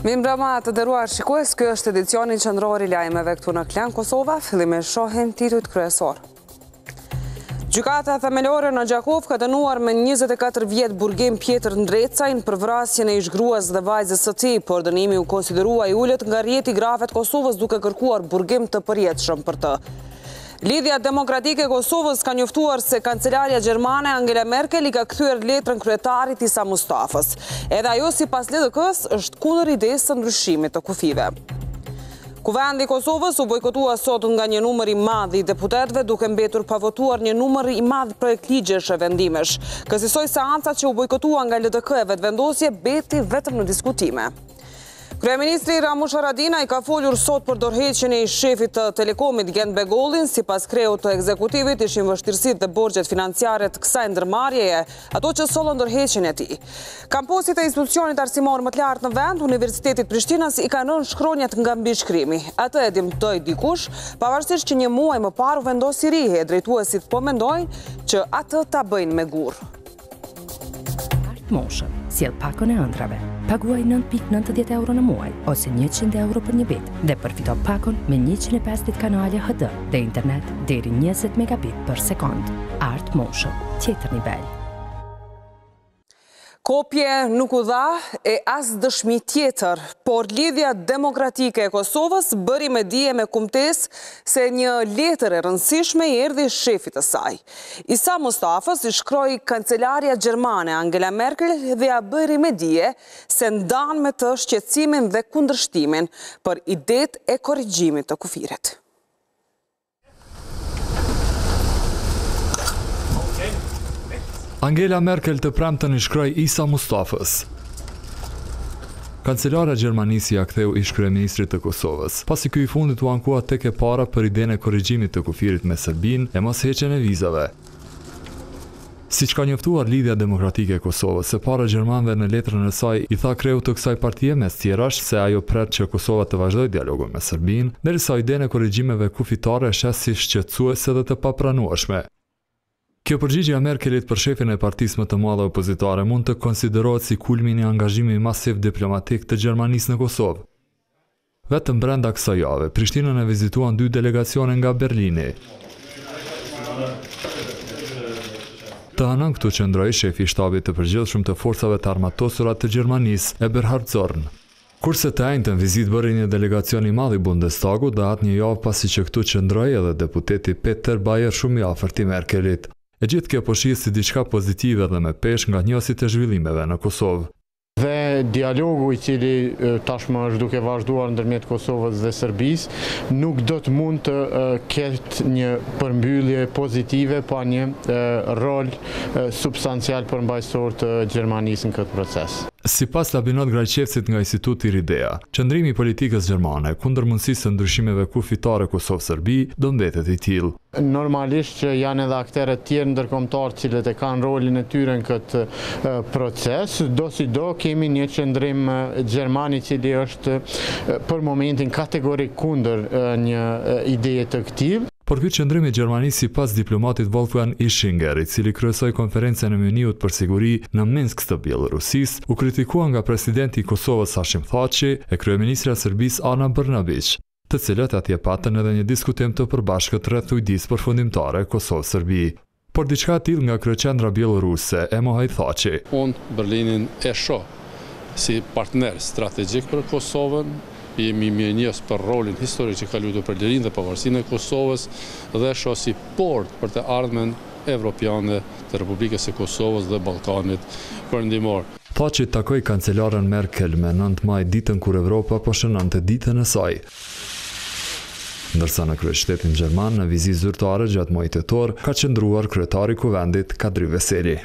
Mimbrama të nderuar shikues, ky është edicioni qendror i lajmeve këtu në Klan Kosova. Fillim me shohim titujt kryesor. Gjykata themelore në Gjakov ka dënuar me 24 vjet burgim Pjetër Ndrecajn për vrasjen e ish-gruas dhe vajzës së tij, por dënimi u konsiderua i ulët nga rrjeti i grave të Kosovës duke kërkuar burgim të përjetshëm për të. Lidhja Demokratike e Kosovës ka njoftuar se kancelaria gjermane Angela Merkel i ka kthyer letrën kryetarit Isa Mustafës. Edhe ajo sipas LDK-s është kundër idesë së ndryshimit të kufive. Kuvendi i Kosovës u bojkotua sot nga një numër i madh i deputetëve duke mbetur pa votuar një numër i madh projekt ligjesh e vendimesh. Kësaj seancat që u bojkotua nga LDK e vetëvendosje beti vetëm në diskutime. Kryeministri Ramush Haradinaj ka folur sot për dorëheqjen e shefit të Telekomit Gent Begollin. Sipas kreut të ekzekutivit ishin vështirësitë dhe borxhet financiare të kësaj ndërmarrjeje, ato që sollën dorëheqjen e tij. Kampusit e institucionit arsimor më të lartë në vend, Universitetit Prishtinës, i kanë rënë shkronjat nga mbishkrimi. Atë e dimtoi dikush, pavarësisht që një muaj më parë u vendosi rihe, drejtuesit po mendojnë që atë ta bëjnë me gur. Motion, sjell pakon e ëndrave. Paguaj 9.90 euro në muaj ose 100 euro për një vit dhe përfito pakon me 150 kanale HD dhe internet deri 20 megabit për sekond. Art Motion, tjetër nivel. Kopje nuk u dha e as dëshmi tjetër, por Lidhja Demokratike e Kosovës bëri me dije me kumtesë se një letër e rëndësishme i erdhi shefit të saj. Isa Mustafës i shkroi kancelaria gjermane Angela Merkel dhe ja bëri me dije se ndan me të shqetësimin dhe kundërshtimin për idetë e korrigjimit të kufirit. Angela Merkel të premtën i shkroi Isa Mustafës. Kancelara Gjermanisë ja ktheu ish-kryeministrit të Kosovës, pasi ky i fundit u ankua tek e para për idenë e korrigjimit të kufirit me Serbinë e mosheqjen e vizave. Siç ka njoftuar Lidhja Demokratike e Kosovës, së para gjermanëve në letrën e saj i tha kreut të kësaj partie mes tjerash se ajo pret që Kosova të vazhdojë dialogun me Serbinë, derisa idenë e korrigjimeve kufitare e shes si shqetësuese dhe të papranueshme. Kjo përgjigje e Merkelit për shefin e partisë më të madhe opozitare mund të konsiderohet si kulmini i angazhimit masiv diplomatik të Gjermanisë në Kosovë. Vetëm brenda kësaj jave, Prishtinën e vizituan 2 delegacione nga Berlini. Të hënën këtu qëndroi shefi i shtabit të përgjithshëm të forcave të armatosura të Gjermanisë, Eberhard Zorn. Kurse të njëjtën vizitë bëri një delegacion i madh i Bundestagut dhe atë një javë pasi që këtu qëndroi edhe deputeti Peter Bayer shumë i afërt i Merkelit. E gjithë kjo po shihet si diçka pozitive dhe me peshë nga njësit e zhvillimeve në Kosovë. Dhe dialogu i cili tashmë është duke vazhduar ndërmjet Kosovës dhe Serbisë nuk do të mund të ketë një përmbyllje pozitive pa një rol substancial përmbajtësor të Gjermanisë në këtë proces. Sipas Labinot Grajqevcit nga Instituti Ridea, qëndrimi i politikës gjermane kundër mundësisë së ndryshimeve kufitare Kosovë-Serbi do mbetet i tillë. Normalisht që janë edhe aktorë të tjerë ndërkombëtar cilët e kanë rolin e tyre në këtë proces, do kemi një qëndrim gjerman i cili është për momentin kategorik kundër një ideje të këtij. Por ky qëndrim i Gjermanisë sipas diplomatit Wolfgang Ischinger, i cili kryesoi konferencën e Muniut për siguri në Minsk të Bielorusisë, u kritikua nga presidenti i Kosovës Hashim Thaçi e kryeministra e Serbisë Ana Brnabić, të cilët atje patën edhe një diskutim të përbashkët rreth ujdisë përfundimtare Kosovë-Serbi. Por diçka e tillë nga kryeqendra bieloruse e mohoi Thaçi. Unë Berlinin e shoh si partner strategjik për Kosovën. Jemi mirënjohës për rolin historik që ka luajtur për lirinë dhe pavarësinë e Kosovës dhe shoh si port për të ardhmen evropiane të Republikës së Kosovës dhe Ballkanit Perëndimor. Thaçi takoi kancelaren Merkel me 9 maj, ditën kur Evropa po shënonte ditën e saj. Ndërsa në kryeshtetin gjerman në vizitë zyrtare gjatë muajit tetor ka qëndruar kryetari i kuvendit Kadri Veseli.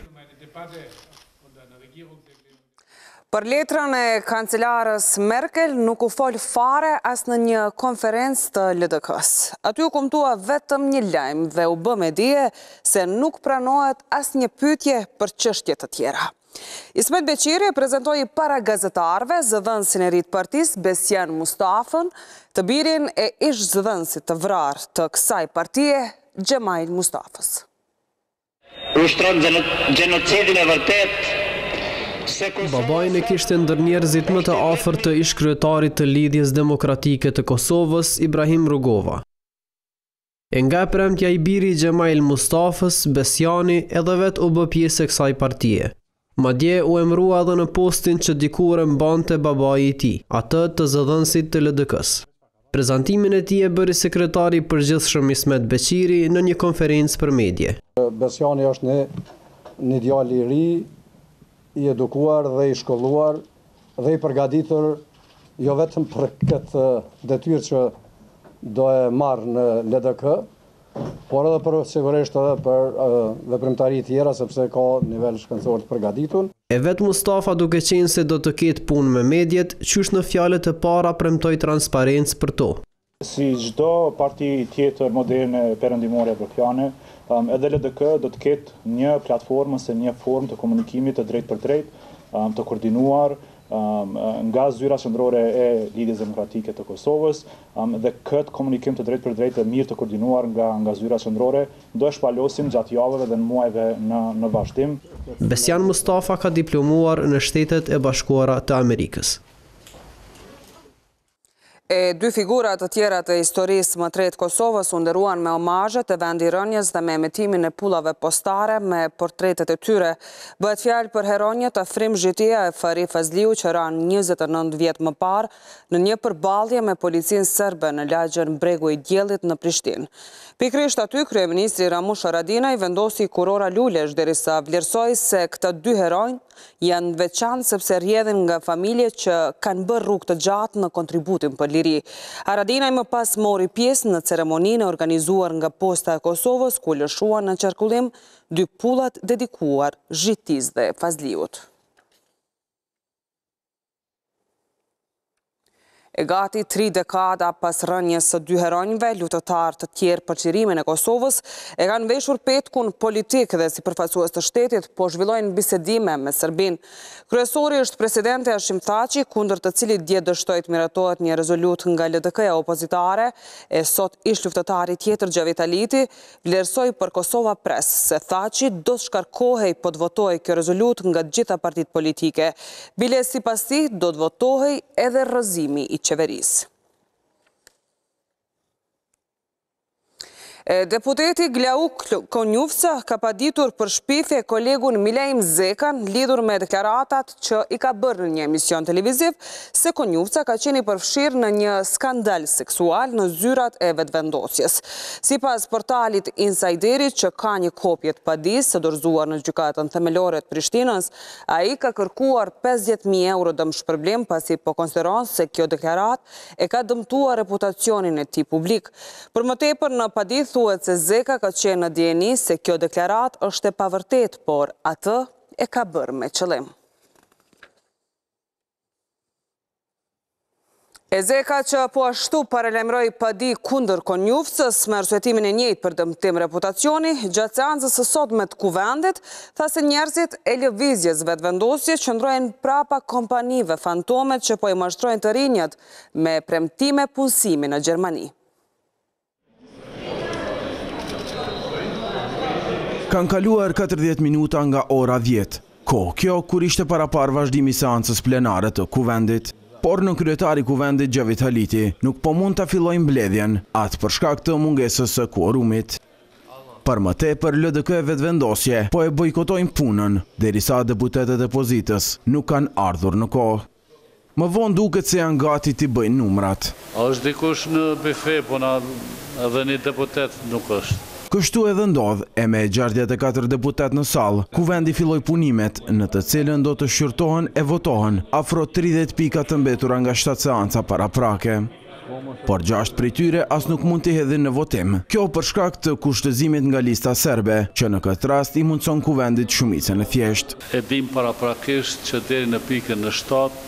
Për letrën e kancelarës Merkel nuk u fol fare as në një konferencë të LDK-s. Aty u kumtua vetëm një lajm dhe u bë me dije se nuk pranohet as një pyetje për çështje të tjera. Ismet Beqiri prezentoi para gazetarëve zëdhënësin e ri të partisë Besjan Mustafën, të birin e ish-zëdhënësit të vrarë të kësaj partie, Gjemail Mustafës. Ushtron genocidin e vërtet Babajin e kishte ndër njerëzit më të afërt të ish-kryetarit të Lidhjes Demokratike të Kosovës, Ibrahim Rugova. E nga premtja i biri Gjemail Mustafës, Besjani edhe vetë u bë pjesë e kësaj partie. Madje u emrua edhe në postin që dikur e mbante babai i tij, atë të zëdhënësit të LDK-s. Prezantimin e tij e bëri sekretari i përgjithshëm Ismet Beqiri në një konferencë për medje. Besjani është një djalë i ri, i edukuar dhe i shkolluar dhe i përgatitur jo vetëm për këtë detyrë që do e marrë në LDK, por edhe për sigurisht edhe për veprimtari tjera, sepse ka nivel shkencor të përgatitur. E vetë Mustafa duke qenë se do të ketë punë me medjet, qysh në fjalët e para premtoi transparencë për to. Si çdo parti tjetër moderne perëndimore evropiane, edhe LDK do të ketë një platformë ose një formë të komunikimit të drejtë për drejtë, të koordinuar nga zyra qendrore e Lidhjes Demokratike të Kosovës, dhe këtë komunikim të drejtë për drejtë mirë të koordinuar nga zyra qendrore do e shpalosim gjatë javëve dhe në muajve në vazhdim. Besjan Mustafa ka diplomuar në Shtetet e Bashkuara të Amerikës. E dy figurat të tjera të historisë më tretë Kosovës u nderuan me omazhet e vendirënies dhe me emetimin e pullave postare me portretet e tyre. Bëhet fjalë për heronjët Afrim Zhitia e Fari Fazliu që ranë 29 vjet më parë në një përballje me policinë serbe në lagjën Bregu i Diellit në Prishtinë. Pikrisht aty kryeministri Ramush Haradinaj vendosi kurora lulesh derisa vlerësoi se këta dy heronj janë veçantë sepse rrjedhin nga familje që kanë bërë rrugë të gjatë në kontributin për liri. Haradinaj më pas mori pjesë në ceremoninë organizuar nga Posta e Kosovës, ku lëshuan në qarkullim dy pullat dedikuar Zhitis dhe Fazliut. E gati 3 dekada pas rënjes së dy heronjve, luftëtar të tjerë për çlirimin e Kosovës e kanë veshur petkun politik dhe sipërfaqësues të shtetit po zhvillojnë bisedime me Serbinë. Kryesori është presidenti Hashim Thaçi, kundër të cilit dje dështoi të miratohet një rezolut nga LDK-ja opozitare, e sot ish luftëtari tjetër Gjavit Aliti vlerësoi për Kosova Press se Thaçi do të shkarkohej po të votojë kjo rezolut nga të gjitha partitë politike. Bile sipas tij do të votohej edhe rrëzimi i qeverisë. Deputeti Glauk Konjufca ka paditur për shpifje kolegun Milejm Zekan lidhur me deklaratat që i ka bërë në një emision televiziv se Konjufca ka qenë i përfshirë në një skandal seksual në zyrat e vetëvendosjes. Sipas portalit Insiderit që ka një kopje të padisë së dorëzuar në gjykatën themelore të Prishtinës, ai ka kërkuar 50.000 euro dëmshpërblim pasi po konsideron se kjo deklarat e ka dëmtuar reputacionin e tij publik. Për më tepër në padisë thuhet se Zeka ka qenë në dieni se kjo deklarat është e pavërtet, por atë e ka bërë me qëllim. E Zeka që po ashtu paralajmëroi padi kundër Konjufcës me arsyetimin e njëjtë për dëmtim reputacioni, gjatë seancës së sotme të Kuvendit, tha se njerëzit e lëvizjes vetëvendosje qëndrojnë prapa kompanive fantome që po i mashtrojnë të rinjët me premtime punësimi në Gjermani. Kanë kaluar 40 minuta nga ora 10. Kjo kur ishte parapar vazhdimi seancës plenare të Kuvendit. Por në kryetari Kuvendit Gjavit Aliti nuk po mund të fillojnë mbledhjen, atë për shkak të mungesës së kuorumit. Për më tepër LDK e vetëvendosje po e bojkotojnë punën, derisa deputetet e pozitës nuk kanë ardhur në kohë. Më vonë duket se janë gati t'i bëjnë numrat. A është dikush në bife, po edhe një deputet nuk është. Kështu edhe ndodh e me 64 deputet në sallë, Kuvendi filloi punimet në të cilën do të shqyrtohen e votohen afro 30 pika të mbetura nga 7 seanca paraprake. Por 6 prej tyre as nuk mund t'i hedhin në votim. Kjo për shkak të kushtëzimit nga lista serbe, që në këtë rast i mundson Kuvendit shumicën e thjeshtë. E dim paraprakisht që deri në pikën në 7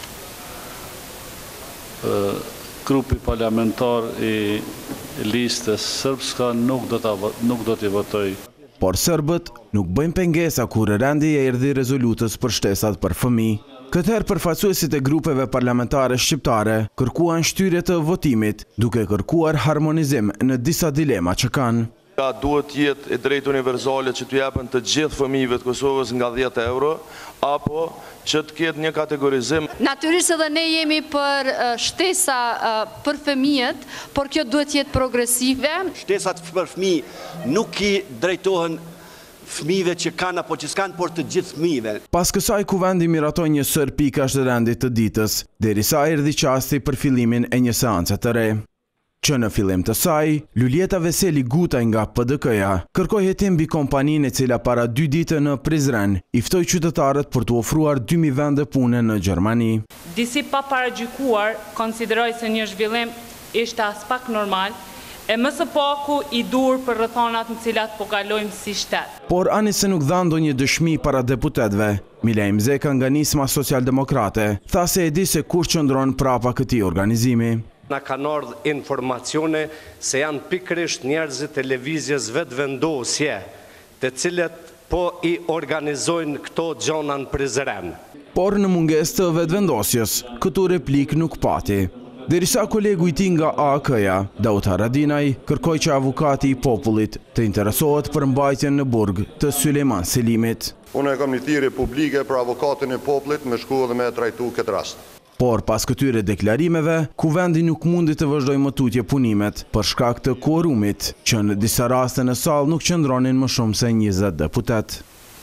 grupi parlamentar i listës sërbska nuk do t'i votoj. Por sërbët nuk bëjnë pengesa kur rendi e erdhi rezolutës për shtesat për fëmijë. Këtëherë përfaqësuesit e grupeve parlamentare shqiptare kërkuan shtyrje të votimit, duke kërkuar harmonizim në disa dilema që kanë. Duhet jetë e drejtë universale që t'u japen të gjithë fëmijëve të Kosovës nga 10 euro, apo që të ketë një kategorizim. Natyrisht edhe ne jemi për shtesa për fëmijët, por kjo duhet jetë progresive. Shtesat për fëmijë nuk i drejtohen fëmijëve që kanë apo që s'kanë, por të gjithë fëmijëve. Pas kësaj kuvendi miratoi një sër pikash të rendit të ditës, derisa erdhi çasti për fillimin e një seance të re. Që në fillim të saj, Luljeta Veseli Gutaj nga PDK-ja kërkoi hetim mbi kompaninë e cila para 2 ditë në Prizren i ftoi qytetarët për të ofruar 2000 vende pune në Gjermani. Disi pa paragjykuar konsideroi se një zhvillim ishte as pak normal, e më së paku i dur për rrethonat në cilat po kalojmë si shtet. Por ani se nuk dha ndonjë dëshmi para deputetëve, Milej Mzeka nga Nisma Socialdemokrate tha se e di se kush qëndron prapa këtij organizimi. Na kanë ardhur informacione se janë pikërisht njerëzit televizjes vetëvendosje, të cilët po i organizojnë këto gjona në Prizren. Por në mungesë të vetëvendosjes, këtu replik nuk pati. Derisa kolegu i tij nga AAK-ja, Daut Haradinaj, kërkoi që avukati i popullit të interesohet për mbajtjen në burg të Sulejman Selimit. Unë e kam një thirrje publike për avokatin e popullit me shku dhe me trajtu këtë rast. Por pas këtyre deklarimeve, kuvendi nuk mundi të vazhdojë më tutje punimet për shkak të kuorumit, që në disa raste në sallë nuk qëndronin më shumë se 20 deputet.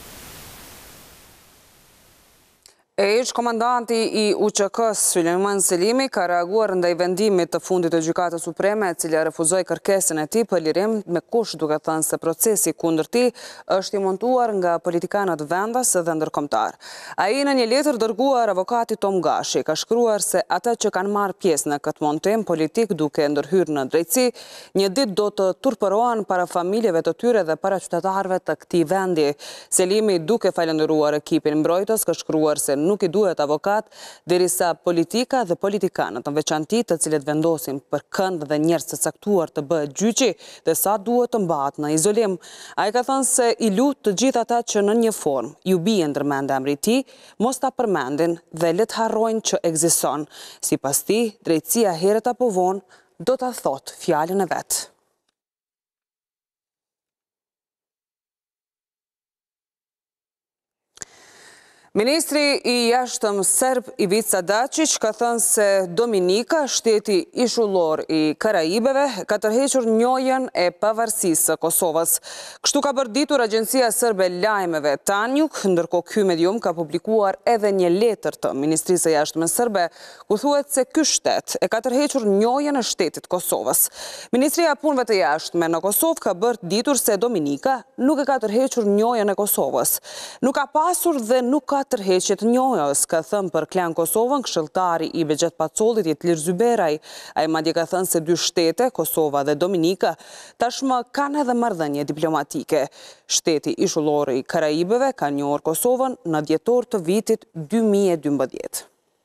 Komandanti i UÇK-s Sulejman Selimi ka reaguar ndaj vendimit të fundit të Gjykatës Supreme, e cila refuzoi kërkesën e tij për lirim me kusht, duke thënë se procesi kundër tij është i montuar nga politikanët vendas dhe ndërkombëtar. Ai në një letër dërguar avokatit Tom Gashi ka shkruar se ata që kanë marrë pjesë në këtë montim politik duke ndërhyrë në drejtësi, një ditë do të turpërohen para familjeve të tyre dhe para qytetarëve të këtij vendi. Selimi, duke falendëruar ekipin mbrojtës, ka shkruar se nuk i duhet avokat, derisa politika dhe politikanët në veçanti të cilët vendosin për kënd dhe njerëz të caktuar të bëhet gjyqi dhe sa duhet të mbahet në izolim. Ai ka thënë se i lut të gjithë ata që në një formë ju bie ndërmend emri i tij, mos ta përmendin dhe le të harrojnë që ekziston. Sipas tij, drejtësia herët apo vonë do ta thotë fjalën e vet. Ministri i jashtëm serb Ivica Dačić ka thënë se Dominika, shteti ishullor i Karaibeve, ka tërhequr njohjen e pavarësisë së Kosovës. Kështu ka bërditur Agjencia Serbe Lajmeve Tanjuk, ndërkohë ky medium ka publikuar edhe një letër të Ministrisë së Jashtme serbe, ku thuhet se ky shtet e ka tërhequr njohjen e shtetit Kosovës. Ministria e Punëve të Jashtme në Kosovë ka bërditur se Dominika nuk e ka tërhequr njohjen e Kosovës. Nuk ka pasur dhe nuk ka tërheqjet njohjes, ka thënë për Klan Kosovën këshilltari i Bexhet Pacollit Jetlir Zyberaj. Ai madje ka thënë se dy shtete, Kosova dhe Dominika, tashmë kanë edhe marrëdhënie diplomatike. Shteti ishullor i Karaibeve ka njohur Kosovën në dhjetor të vitit 2012.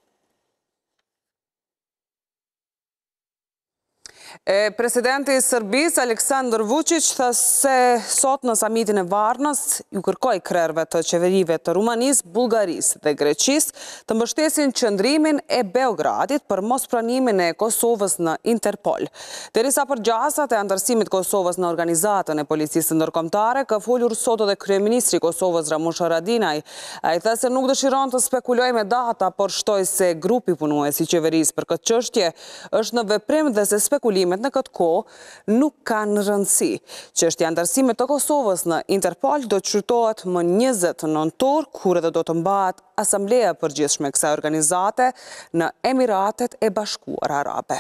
Presidenti i Serbisë, Aleksandar Vučić, tha se sot në samitin e Varnës ju kërkoi krerëve të qeverive të Rumanisë, Bullgarisë dhe Greqisë të mbështesin qëndrimin e Beogradit për mospranimin e Kosovës në Interpol. Derisa për gjasat e antarësimit Kosovës në organizatën e policisë ndërkombëtare, ka folur sot edhe kryeministri i Kosovës Ramush Haradinaj. Ai tha se nuk dëshiron të spekulojë me data, por shtoi se grupi punues i qeverisë për këtë çështje është në veprim dhe se spekulimet në këtë kohë nuk kanë rëndësi. Çështja e antarësimit të Kosovës në Interpol do të shqyrtohet më 20 nëntor, kur edhe do të mbahet asambleja e përgjithshme e kësaj organizate në Emiratet e Bashkuara Arabe.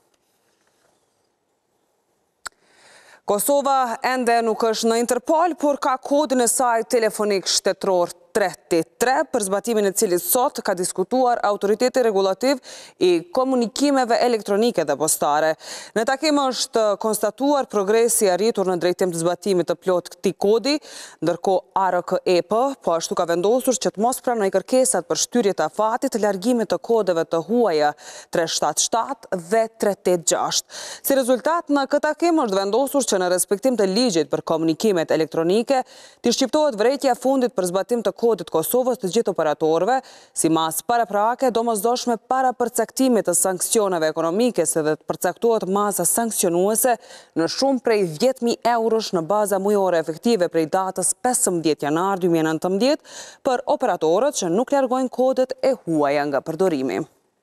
Kosova ende nuk është në Interpol, por ka kodin e saj telefonik shtetëror 383, për zbatimin e cilit sot ka diskutuar Autoriteti Regulativ i Komunikimeve Elektronike dhe Postare. Në takim është konstatuar progresi arritur në drejtim të zbatimit të plot këtij kodi, ndërkohë ARKEP po ashtu ka vendosur që të mos pranoj kërkesat për shtyrje të afatit të largimit të kodeve të huaja 377 dhe 386. Si rezultat, në këtë takim është vendosur që në respektim të ligjit për komunikimet elektronike të shqiptohet vërejtja fundit për zbatim të kodit Kosovës Kosovës të gjithë operatorëve, si mas paraprake, domosdoshme para përcaktimit të sankcioneve ekonomike, se dhe të përcaktohet masa sankcionuese në shumë prej 10.000 eurosh në baza mujore efektive prej datës 15 janar 2019 për operatorët që nuk largojnë kodet e huaja nga përdorimi.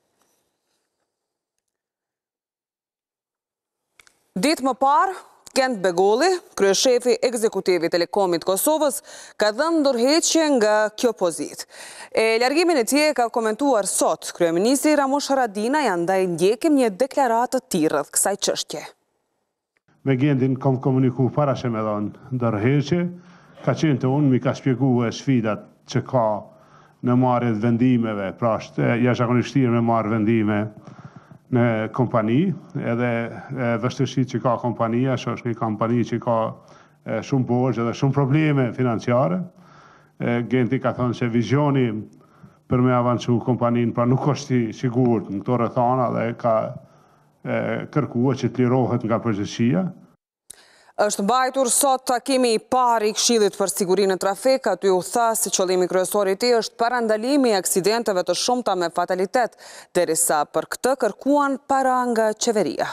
Ditë më parë, Kent Begolli, kryeshefi ekzekutivi Telekomit Kosovës, ka dhënë ndërheqje nga kjo pozitë. Largimin e tij ka komentuar sot kryeministri Ramush Haradinaj, andaj ndjekim një deklaratë të tillë rreth kësaj çështje. Me Gentin kam komuniku para se me dhënë ndërheqje, ka qenë të unë mi ka shpjeguar sfidat që ka në marrjet vendimeve, pra është jashtëzakonisht vështirë me marrë vendime në kompani, edhe vështirësitë që ka kompania, që është një kompani që ka shumë borxhe dhe shumë probleme financiare. Genti ka thënë se vizioni për me avancu kompaninë, pra nuk është i sigurt në këto rrethana dhe ka kërkuar që të lirohet nga përgjegjësia. Është mbajtur sot takimi i parë i Këshillit për Sigurinë në Trafik, aty u tha se qëllimi kryesor i tij është parandalimi i aksidenteve të shumta me fatalitet, derisa për këtë kërkuan para nga qeveria.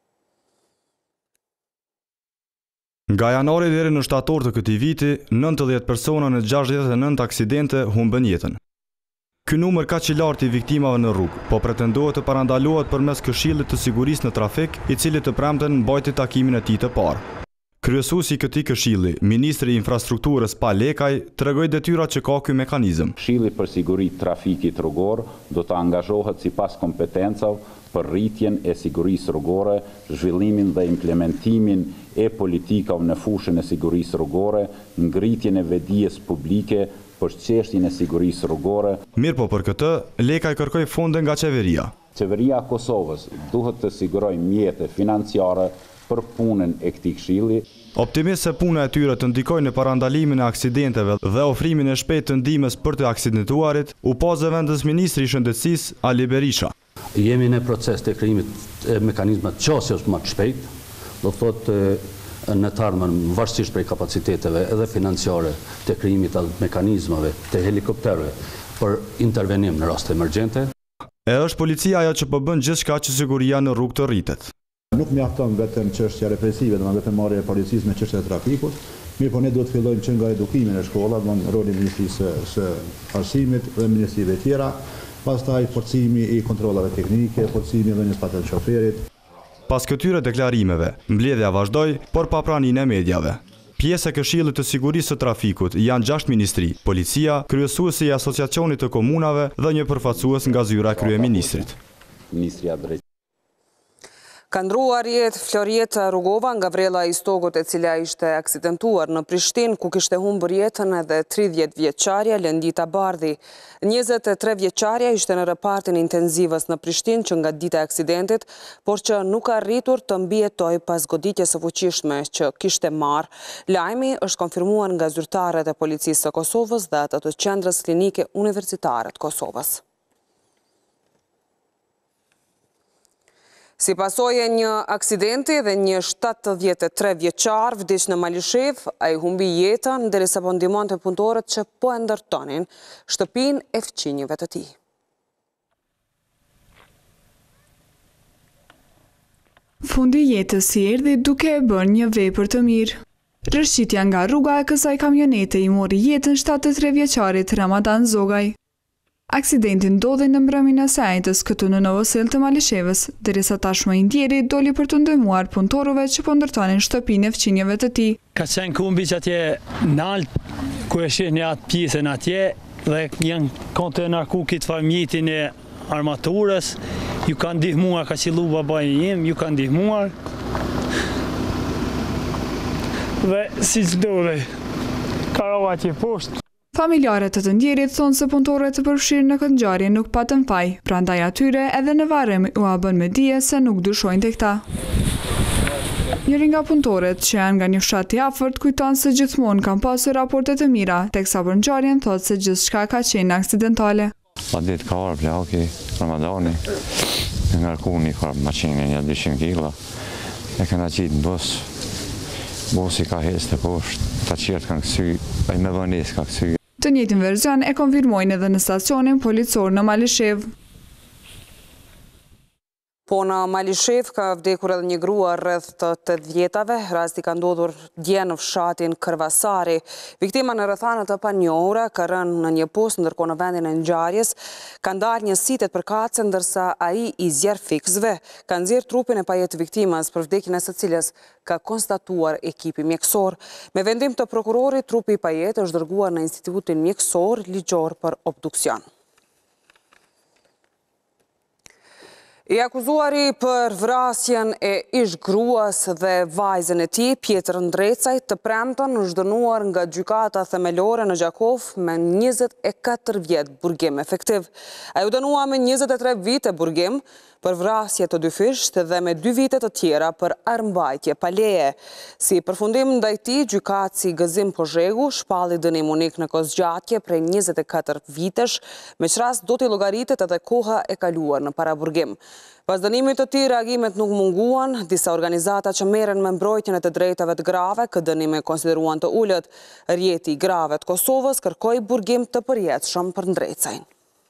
Nga janari deri në shtator të këtij viti, 90 persona në 69 aksidente humbën jetën. Ky numër kaq i lartë i viktimave në rrugë, po pretendohet të parandalohet përmes Këshillit të Sigurisë në Trafik, i cili të premten mbajti takimin e tij të parë. Kryesuesi i këtij këshilli, Ministri i Infrastrukturës Pa Lekaj, tregoi detyrat që ka ky mekanizëm. Këshilli për siguri trafikit rrugor do të angazhohet sipas kompetencave për rritjen e sigurisë rrugore, zhvillimin dhe implementimin e politikave në fushën e sigurisë rrugore, ngritjen e vedijes publike për çështjen e sigurisë rrugore. Mirë po për këtë, Lekaj kërkoi fonde nga qeveria. Qeveria e Kosovës duhet të sigurojë mjete financiare për punën e këtij këshilli. Optimist se puna e tyre të ndikojë në parandalimin e aksidenteve dhe ofrimin e shpejtë të ndihmës për të aksidentuarit, u pa zëvendës Ministri i Shëndetësisë Ali Berisha. Jemi në proces të krijimit e mekanizmat qasjes më të shpejt, do thotë në të ardhmen varësisht prej kapaciteteve edhe financiare të krijimit të mekanizmave të helikopterëve për intervenim në raste emergjente. E është policia ajo që po bën gjithçka që siguria në rrugë të rritet. Nuk mjafton vetëm çështja represive, domethënë vetëm marrja e policisë me çështjet e trafikut, mirë po ne duhet të fillojmë që nga edukimi në shkolla, domethënë roli i Ministrisë së Arsimit dhe ministrive të tjera, pastaj forcimi i kontrollave teknike, forcimi i dhënies patent shoferit. Pas këtyre deklarimeve, mbledhja vazhdoi, por pa praninë e mediave. Pjesë e Këshillit të Sigurisë së Trafikut janë 6 ministri, policia, kryesuesi i Asociacionit të Komunave dhe një përfaqësues nga zyra e kryeministrit. Ministria drejt Ka ndruar jetë Florieta Rugova nga vrella i Stogut, e cila ishte aksidentuar në Prishtinë, ku kishte humbur jetën edhe 30 vjeçarja Lendita Bardhi. 23 vjeçarja ishte në repartin intenzivës në Prishtinë që nga dita e aksidentit, por që nuk ka arritur të mbijetoj pas goditjes së fuqishme që kishte marrë. Lajmi është konfirmuar nga zyrtarët e policisë së Kosovës dhe ato të qendrës klinike universitare të Kosovës. Si pasojë e një aksidenti dhe një 73 vjeçar vdiq në Malishev, ai humbi jetën derisa po ndihmonte punëtorët që po e ndërtonin shtëpinë e fëmijëve të tij. Fundi i jetës i erdhi duke e bërë një vepër të mirë. Rrëshqitja nga rruga e kësaj kamionete i mori jetën 73 vjeçarit Ramadan Zogaj. Aksidenti ndodhi në mbrëmjen e sajtës këtu në Novosel të Malishevës, derisa tashmë i ndjeri doli për të ndihmuar punëtorëve që po ndërtonin shtëpinë e fëmijëve të tij. Ka qenë kumbi që atje nalt, ku e shihni atë pjesën atje dhe janë kontener kukit familjen e armaturës, ju kanë ndihmuar, ka qillu babai im, ju kanë ndihmuar. Dhe si çdodhi, karova atje poshtë. Familjarët të ndjerit thonë se punëtorët të përfshirë në këtë ngjarje nuk patën faj, prandaj atyre edhe në varrim u bën me dije se nuk dyshojnë tek ta. Njëri nga punëtorët që janë nga një fshat i afërt kujton se gjithmonë kanë pasur raporte të mira, teksa për ngjarjen thotë se gjithçka ka qenë aksidentale. Pa ditë ka orë plaki, Ramadani, e ngarkuni ka maqinë një 200 kg, e kanë qitë në bus, busi ka hes të poshtë, ta qertë kanë kësy, a i me vënis ka kësy. Të njëjtin verzion e konfirmojnë edhe në stacionin policor në Malishev. Po në Malishev ka vdekur edhe një grua rreth të 8 vjetave. Rasti ka ndodhur dje në fshatin Kërvasari. Viktima në rrethana të panjohura ka rënë në një post, ndërkohë në vendin e ngjarjes ka ndarë një sitet për kace, ndërsa ai i zjer fiksve ka nxjerr trupin e pajet të viktimës, për vdekjen e së cilës ka konstatuar ekipi mjekësor. Me vendim të prokurorit, trupi i pajet është dërguar në Institutin Mjekësor Ligjor për obduksion. I akuzuari për vrasjen e ish-gruas dhe vajzën e tij, Pjetër Ndrecaj, të premten është dënuar nga gjykata themelore në Gjakov me 24 vjet burgim efektiv. Ai u dënua me 23 vite burgim për vrasje të dy fisht dhe me 2 vite të tjera për armbajtje pa leje. Si përfundim ndaj tij, gjykatësi Gëzim Pozhegu shpalli dënim unik në kozgjatje prej 24 vitesh, me çrast do t'i llogaritet edhe koha e kaluar në paraburgim. Pas dënimit të tij, reagimet nuk munguan. Disa organizata që merren me mbrojtjen e të drejtave të grave, këtë dënim e konsideruan të ulët. Rjeti i grave të Kosovës kërkoi burgim të përjetshëm për Ndrecajn.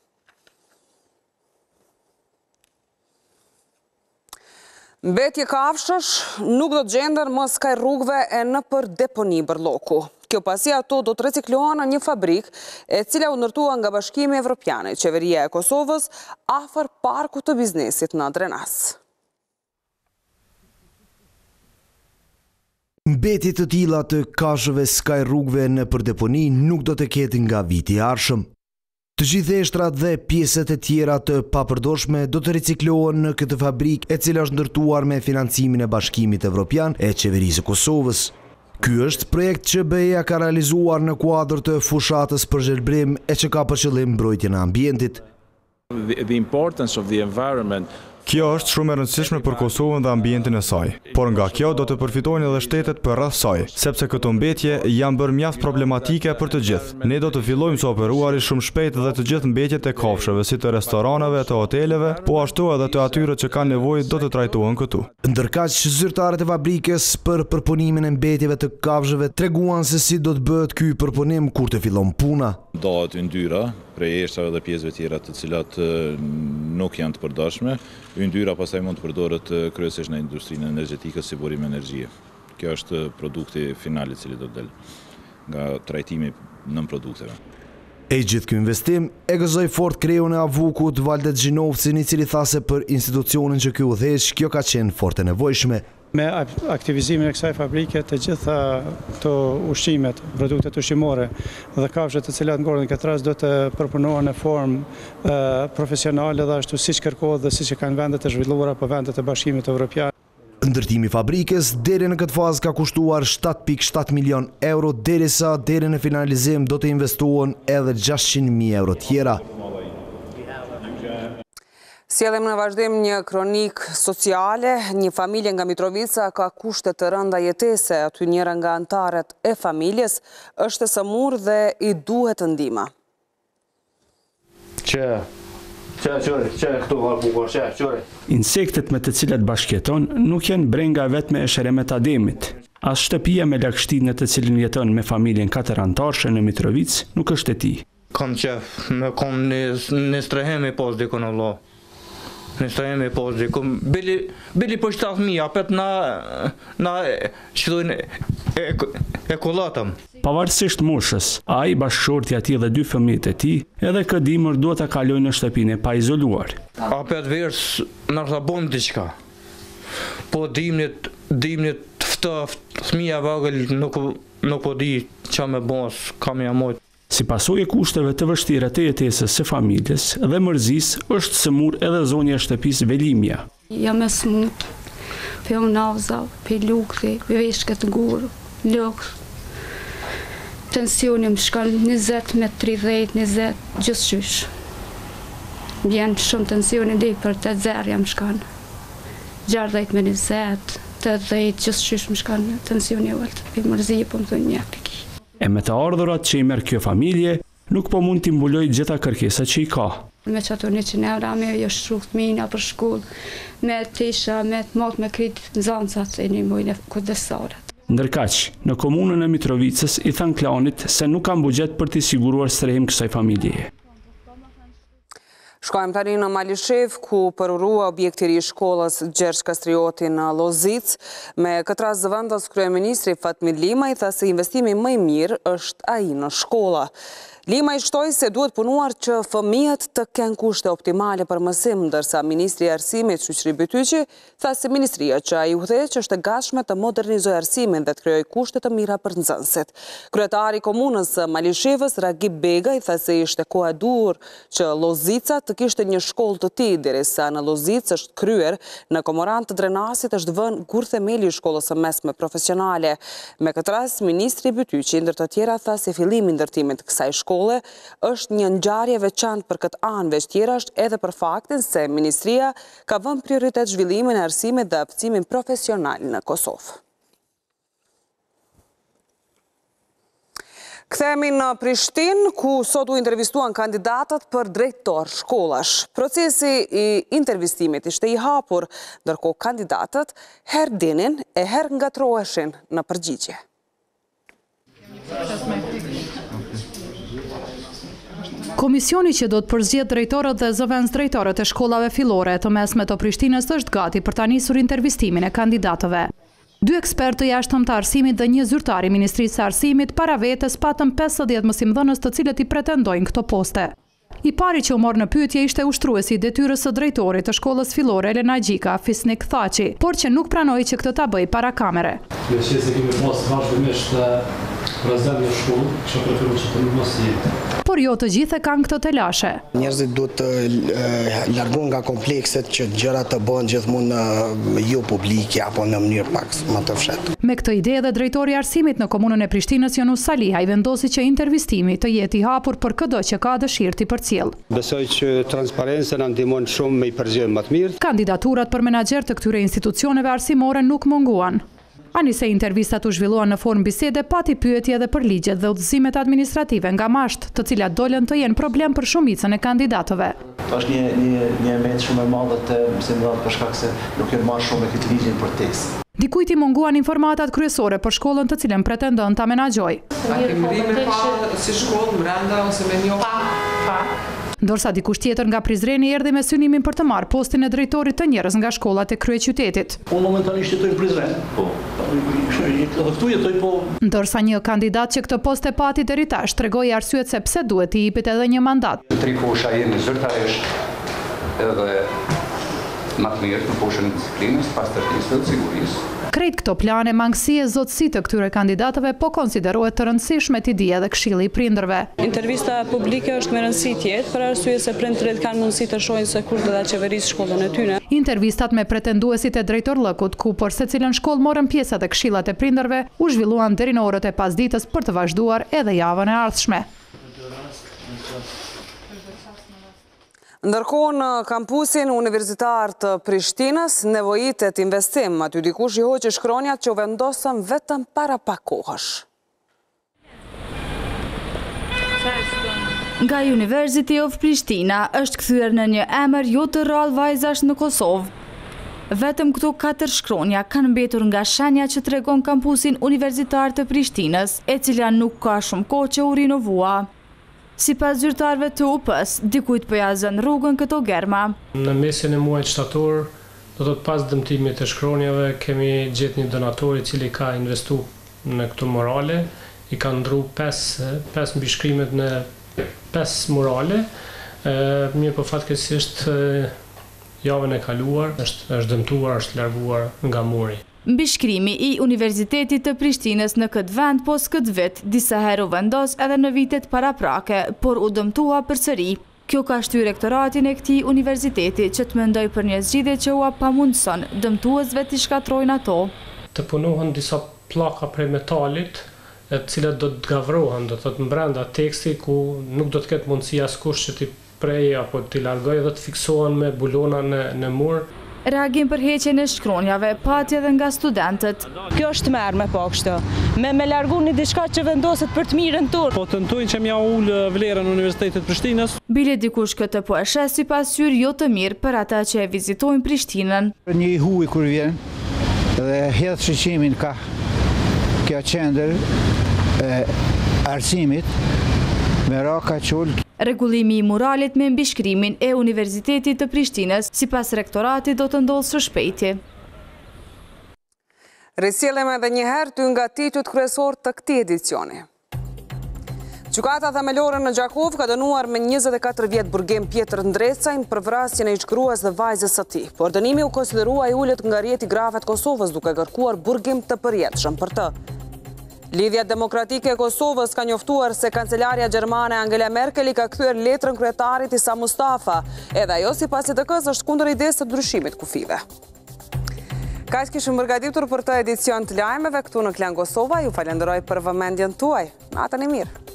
Mbetje kafshësh nuk do të gjenden më skaj rrugëve e në për deponi Bërlloku. Kjo pasi ato do të reciklohen në një fabrik e cila u ndërtua nga Bashkimi Evropian, Qeveria e Kosovës, afër parkut të biznesit në Drenas. Mbetje të tilla të kafshëve skaj rrugëve në për deponi nuk do të ketë nga viti i ardhshëm. Të gjithë eshtrat dhe pjesët e tjera të papërdorshme do të riciklohen në këtë fabrikë, e cila është ndërtuar me financimin e Bashkimit Evropian e Qeverisë së Kosovës. Ky është projekt që BE-ja ka realizuar në kuadër të fushatës për zhvillim e që ka për qëllim mbrojtjen e ambientit. Kjo është shumë e rëndësishme për Kosovën dhe ambientin e saj, por nga kjo do të përfitojnë edhe shtetet për rreth saj, sepse këto mbetje janë bërë mjaft problematike për të gjithë. Ne do të fillojmë së operuari shumë shpejt dhe të gjithë mbetjet e kafshëve, si të restoraneve, të hoteleve, po ashtu edhe të atyre që kanë nevojë do të trajtohen këtu. Ndërkaq zyrtarët e fabrikës për përpunimin e mbetjeve të kafshëve treguan se si do të bëhet ky përpunim kur të fillon puna. Dohet yndyra prej eshtave dhe pjesëve tjera të cilat nuk janë të përdorshme. Yndyra pastaj mund të përdoret kryesisht në industrinë energjetike si burim energjie. Kjo është produkti final i cili do të del nga trajtimi nën produkteve. E gjithë ky investim e gëzoi fort kreun e avukut Valdet Xhinovcin, i cili tha se për institucionin që ky udhëheq, kjo ka qenë fort e nevojshme. Me aktivizimin e kësaj fabrike, të gjitha këto ushqimet, produktet ushqimore dhe kafshët të cilat ngorën në këtë rast do të përpunohen në formë profesionale dhe ashtu siç kërkohet dhe siç kanë vendet e zhvilluara për vendet e Bashkimit Evropian. Ndërtimi i fabrikës deri në këtë fazë ka kushtuar 7.7 milion euro, derisa deri në finalizim do të investohen edhe 600.000 euro tjera. Sjellim në vazhdim një kronik sociale. Një familje nga Mitrovica ka kushte të rënda jetese. Aty njëra nga antarët e familjes është e sëmur dhe i duhet ndihmë. Insektet me të cilat bashkëjeton nuk janë brenga vetme e Sheremet Ademit. As shtëpia me lagështinë të cilën jeton me familjen 4 antarëshe në Mitrovic nuk është e tij. Kam qef, me kom në strehemi pas dikon Allah. Në strehemi pas dikon. Bili për 7.000, apet na qëdojnë e kolatëm. Pavarësisht moshës, ai, bashkëshorti i tij dhe 2 fëmijët e tij, edhe këtë dimër duhet ta kalojnë në shtëpinë e paizoluar. Apet vers nërsa bom diçka. Po dimnit ftoft, fëmija vogël nuk po di qa me bos, kam ja mojt. Si pasojë e kushteve të vështira të jetesës së familjes dhe mërzisë, është sëmur edhe zonja e shtëpisë Velimja. Jam e smut, për nauza, për lukri, për veshkët gurë, lukë. Tensioni më shkon 20 me 30, 20, gjithçysh. Vjen shumë tensioni dhe për 80 jam shkon. 60 me 20, 80, gjithçysh më shkon tensioni vëllë. Për mërzi, po më thënë një piki. E me të ardhurat që i merr kjo familje, nuk po mund t'i mbuloj gjitha kërkesat që i ka. Me që ato 100 euro, me jo shrukt mina për shkull, me tisha, me të mot me kritë në zancat e një mujnë kujdesarët. Ndërkaq, në komunën e Mitrovicës i than klanit se nuk kanë buxhet për t'i siguruar strehim kësaj familjeje. Shkojmë tani në Malishev, ku përurua objekti i ri i shkollës Gjergj Kastrioti në Lozicë. Me këtë rast zëvendës kryeministri Fatmir Limaj tha se investimi më i mirë është ai në shkolla. Limaj shtoi se duhet punuar që fëmijët të kenë kushte optimale për mësim, ndërsa ministri i arsimit Shoqëri Bytyqi tha se ministria që ai udhëheq është e gatshme të modernizojë arsimin dhe të krijojë kushte të mira për nxënësit. Kryetari i komunës së Malishevës Ragip Begaj tha se ishte koha e duhur që Lozica të kishte një shkollë të tillë, derisa në Lozicë është kryer në Komorant të Drenasit është vënë kur themeli i shkollës së mesme profesionale. Me këtë rast ministri Bytyqi ndër të tjera tha se fillimi i ndërtimit të kësaj shkolle është një ngjarje veçantë për këtë anë, veç tjera është edhe për faktin se ministria ka vënë prioritet zhvillimin e arsimit dhe aftësimin profesional në Kosovë. Kthehemi në Prishtinë, ku sot u intervistuan kandidatët për drejtor shkollash. Procesi i intervistimit ishte i hapur, ndërkohë kandidatët herë dinin e herë ngatroheshin në përgjigje. Komisioni që do të përzgjedh drejtorët dhe zëvendës drejtorët e shkollave fillore të mesme të Prishtinës është gati për ta nisur intervistimin e kandidatëve. 2 ekspertë të jashtëm të arsimit dhe një zyrtar i Ministrisë së Arsimit para vetes patëm 50 mësimdhënës të cilët i pretendojnë këto poste. I pari që u morë në pyetje ishte ushtruesi i detyrës së drejtorit të shkollës fillore Elena Gjika, Fisnik Thaçi, por që nuk pranoi që këtë ta bëj para kamere. Me qenë se kemi pas vazhdimisht prezent në shkollë, që preferoj që të nuk mos jetë. Por jo të gjithë kanë këtë të lashe. Njerëzit duhet të largohen nga komplekset që gjërat të bëhen gjithmonë jo publike apo në mënyrë pak më të fshehtë. Me këtë ide dhe drejtori i arsimit në komunën e Prishtinës Jonus Salihaj vendosi që intervistimi të jetë i hapur për çdo që ka dëshirë të përcjell. Besoj që transparenca na ndihmon shumë me i përgjigje më të mirë. Kandidaturat për menaxher të këtyre institucioneve arsimore nuk munguan. Anise intervistat u zhvilluan në formë bisede, pati pyetje edhe për ligjet dhe udhëzimet administrative nga mashtë, të cilat dolën të jenë problem për shumicën e kandidatëve. Është një element shumë e madhe të mësimdhënëve për shkak se nuk janë marrë shumë me këtë ligjin për tekst. Dikujt i munguan informatat kryesore për shkollën të cilën pretendon ta menaxhojë. A kemi rime pa si shkollë brenda ose me një pa. Ndërsa dikush tjetër nga Prizreni erdhi me synimin për të marrë postin e drejtorit të njerëz nga shkollat e kryeqytetit. Unë momentalisht jetoj në Prizren. Edhe këtu jetoj po. Ndërsa një kandidat që këtë post e pati deri tash tregoi arsyet se pse duhet i jepet edhe një mandat. 3 fusha jemi zyrtarisht edhe më të mirë në fushën e disiplinës, pas tërheqjes së sigurisë. Krejt këto plane mangësie zotësi të këtyre kandidatëve po konsiderohet të rëndësishme t'i di edhe Këshilli i Prindërve. Intervista publike është me rëndësi tjetë për arsye se prindërit kanë mundësi të shohin se kur do ta qeverisë shkollën e tyre. Intervistat me pretenduesit e drejtorllëkut, ku për secilën shkollë morën pjesë edhe Këshillat e Prindërve, u zhvilluan deri në orët e pasdites për të vazhduar edhe javën e ardhshme. Ndërkohë në kampusin universitar të Prishtinës nevojitet investim, aty dikush i hoqi shkronjat që u vendosën vetëm para pak kohësh. Nga University of Prishtina është kthyer në një emër jo të rrallë vajzash në Kosovë. Vetëm këto 4 shkronja kanë mbetur nga shenja që tregon kampusin universitar të Prishtinës, e cila nuk ka shumë kohë që u rinovua. Sipas zyrtarëve të UP-s, dikujt po ja zën rrugën këto germa. Në mesin e muajit shtator, do të pas dëmtimit të shkronjave, kemi gjetë një donator i cili ka investu në këto morale, i ka ndru 5 mbi shkrimet në 5 morale, mirë po fatkeqësisht javën e kaluar është dëmtuar, është larguar nga muri. Mbishkrimi i Universitetit të Prishtinës në këtë vend pos këtë vit, disa herë u vendos edhe në vitet paraprake, por u dëmtua përsëri. Kjo ka shtyr rektoratin e këtij universiteti që të mendoj për një zgjidhje që ua pamundson dëmtuesve t'i shkatrojnë ato. Të punohen disa pllaka prej metalit, të cilat do të gavrohen, do të thotë brenda teksti ku nuk do të ketë mundësi askush që t'i prej apo t'i largoj dhe të fiksohen me bulona në mur. Reagim për heqjen e shkronjave pati edhe nga studentët. Kjo është merr me po kështu. Me larguni diçka që vendoset për të mirën tonë. Po tentojnë që m'ja ul vlerën e Universitetit të Prishtinës. Bile dikush këtë po e shes si pasqyr jo të mirë për ata që e vizitojnë Prishtinën. Një huj kur vjen dhe hedh shiqimin ka Kjo qendër arsimit me raka qullë. Rregullimi i muralit me mbishkrimin e Universitetit të Prishtinës, sipas rektoratit, do të ndodhë së shpejti. Risjellim edhe njëherë ty nga titujt kryesor të këtij edicioni. Gjykata themelore në Gjakov ka dënuar me 24 vjet burgim Pjetër Ndrecajn për vrasjen e ish-gruas dhe vajzës së tij. Por dënimi u konsiderua i ulët nga rjeti grave të Kosovës, duke kërkuar burgim të përjetshëm për të. Lidhja Demokratike e Kosovës ka njoftuar se kancelaria gjermane Angela Merkel i ka kthyer letrën kryetarit Isa Mustafa, edhe ajo sipas ITK-s është kundër idesë të ndryshimit kufive. Kaq kishim përgatitur për të edicion të lajmeve këtu në Klan Kosova. Ju falenderoj për vëmendjen tuaj. Natën e mirë.